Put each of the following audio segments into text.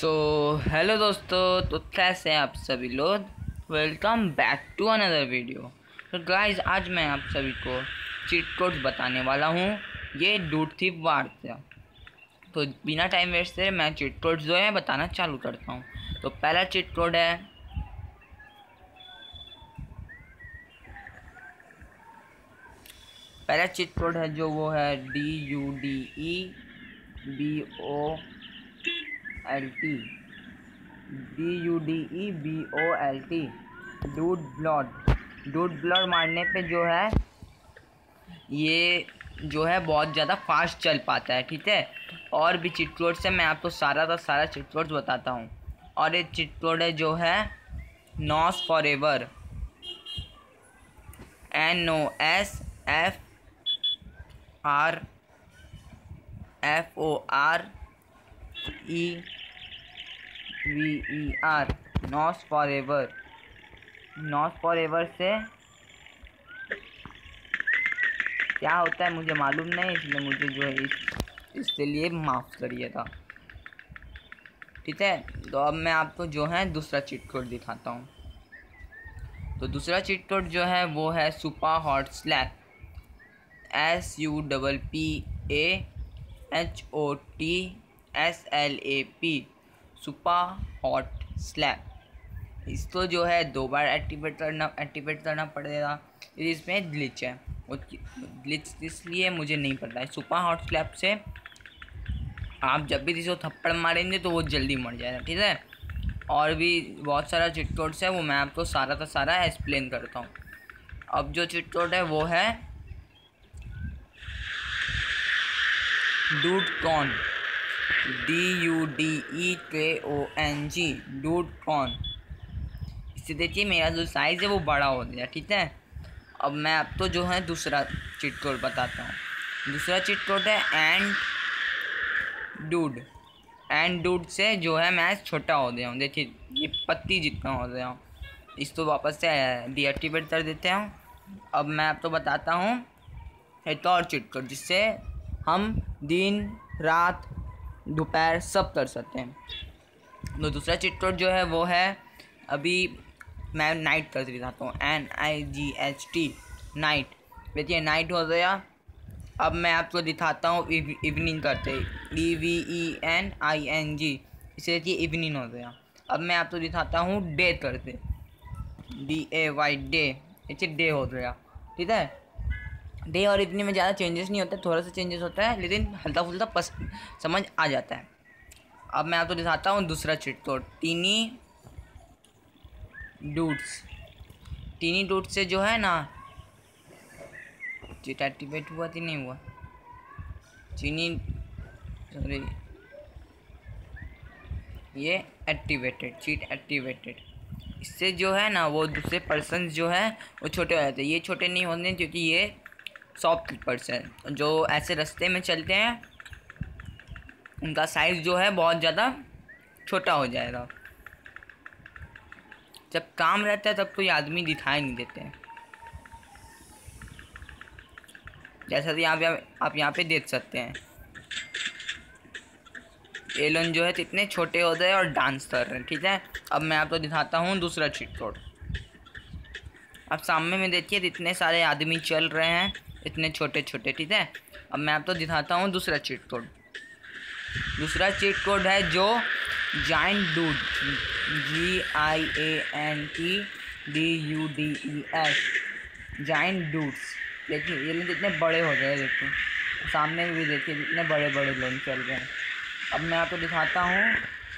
Hello दोस्तों, तो कैसे हैं आप सभी लोग। Welcome back to another video. तो गाइस, आज मैं आप सभी को चीट कोड्स बताने वाला हूँ। ये डूड थीफ वार था। तो बिना टाइम वेस्ट से मैं चीट कोड्स जो है बताना चालू करता हूँ। तो पहला चीट कोड है जो वो है DUDEBOLT डूड ब्लड मारने पे जो है ये जो है बहुत ज़्यादा फास्ट चल पाता है। ठीक है, और भी चीट कोड्स है, मैं आपको सारा चीट कोड्स बताता हूँ। और एक चीट कोड है जो है nos for ever, NOSFOREVER, nos for ever से क्या होता है मुझे मालूम नहीं, इसलिए मुझे जो है इसके लिए माफ़ करिएगा। ठीक है, तो अब मैं आपको जो है दूसरा चीट कोड दिखाता हूँ। तो दूसरा चीट कोड जो है वो है super hot slap, SUPPAHOTSLAP, super hot slap. इसको जो है 2 बार एक्टिवेट करना पड़ेगा। इसमें ग्लिच है, वो ग्लिच इसलिए मुझे नहीं पता है। सुपर हॉट स्लैप से आप जब भी किसी को थप्पड़ मारेंगे तो वो जल्दी मर जाएगा। ठीक है, और भी बहुत सारा चिट कोड्स है, वो मैं आपको सारा का सारा एक्सप्लेन करता हूँ। अब जो चिट कोड है वो है dude kong, DUDEKONG, dude kong. इससे देखिए मेरा जो साइज़ है वो बड़ा हो गया। ठीक है, अब मैं आपको जो है दूसरा चीट कोड बताता हूँ। दूसरा चीट कोड है एंड डूड से जो है मैं छोटा हो गया हूँ। देखिए ये पत्ती जितना हो गया हूँ। इसको वापस से डीएक्टिवेट कर देते हैं। अब मैं आपको बताता हूँ एक और चीट कोड, जिससे हम दिन रात दोपहर सब कर सकते हैं। तो दूसरा चीट कोड जो है वो है, अभी मैं नाइट कर दिखाता हूँ, NIGHT, नाइट। देखिए नाइट हो गया। अब मैं आपको दिखाता हूँ इवनिंग करते, EVENING, इसे देखिए इवनिंग हो गया। अब मैं आपको दिखाता हूँ डे करते, DAY, डे, इसे डे हो गया। ठीक है, डे और इवनिंग में ज़्यादा चेंजेस नहीं होता, थोड़ा सा चेंजेस होता है, लेकिन हल्का फुल्का समझ आ जाता है। अब मैं आपको दिखाता हूँ दूसरा चीट कोड, टीनी डूड्स से जो है ना चीट एक्टिवेट हुआ कि नहीं हुआ, ये चीट एक्टिवेटेड। इससे जो है ना वो दूसरे पर्सन जो है वो छोटे हो जाते हैं। ये छोटे नहीं होते क्योंकि ये सॉफ्ट पर्सन जो ऐसे रास्ते में चलते हैं, उनका साइज़ जो है बहुत ज़्यादा छोटा हो जाएगा। जब काम रहता है तब कोई आदमी दिखाई नहीं देते हैं, जैसा कि आप यहाँ पे देख सकते हैं। एलन जो है कितने छोटे हो गए और डांस कर रहे हैं। ठीक है, अब मैं आपको दिखाता हूँ दूसरा चीट कोड। अब सामने में देखिए कितने सारे आदमी चल रहे हैं, इतने छोटे छोटे। ठीक है, अब मैं आपको दिखाता हूँ दूसरा चीट कोड। दूसरा चीट कोड है जो giant dude, GIANTDUDES, giant dudes. देखिए ये लोग कितने बड़े हो गए, देखिए सामने भी देखिए कितने बड़े बड़े लोग चल रहे हैं। अब मैं आपको दिखाता हूँ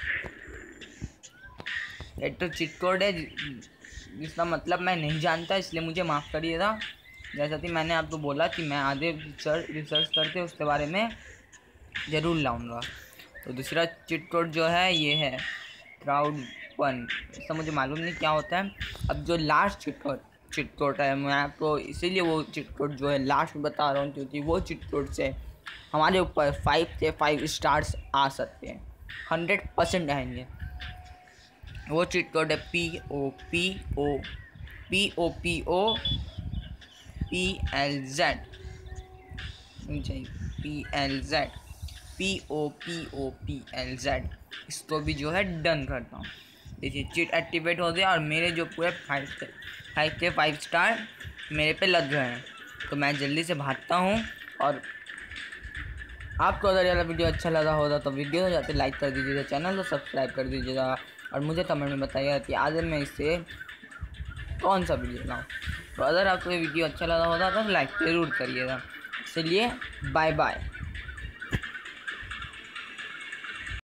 एक तो चीट कोड है जिसका मतलब मैं नहीं जानता, इसलिए मुझे माफ़ करिएगा। जैसा कि मैंने आपको बोला कि मैं आगे रिसर्च करके उसके बारे में ज़रूर लाऊंगा। तो दूसरा चीट कोड जो है ये है क्राउड 1, इसका मुझे मालूम नहीं क्या होता है। अब जो लास्ट चीट कोड है, मैं आपको इसीलिए वो चीट कोड जो है लास्ट में बता रहा हूँ, क्योंकि वो चीट कोड से हमारे ऊपर 5 से 5 स्टार्स आ सकते हैं, 100% आएंगे। वो चीट कोड है POPOPLZ, इसको भी जो है डन करता हूँ। देखिए चीट एक्टिवेट हो गया और मेरे जो पूरे 5 स्टार मेरे पे लग गए हैं। तो मैं जल्दी से भागता हूँ। और आपको अगर ये वीडियो अच्छा लगा होगा तो वीडियो हो जाते लाइक कर दीजिएगा, चैनल को सब्सक्राइब कर दीजिएगा और मुझे कमेंट में बताइएगा कि आज मैं इससे कौन सा वीडियो लाऊँ। तो अगर आपको ये वीडियो अच्छा लगा होगा तो लाइक ज़रूर करिएगा। इसलिए बाय बाय।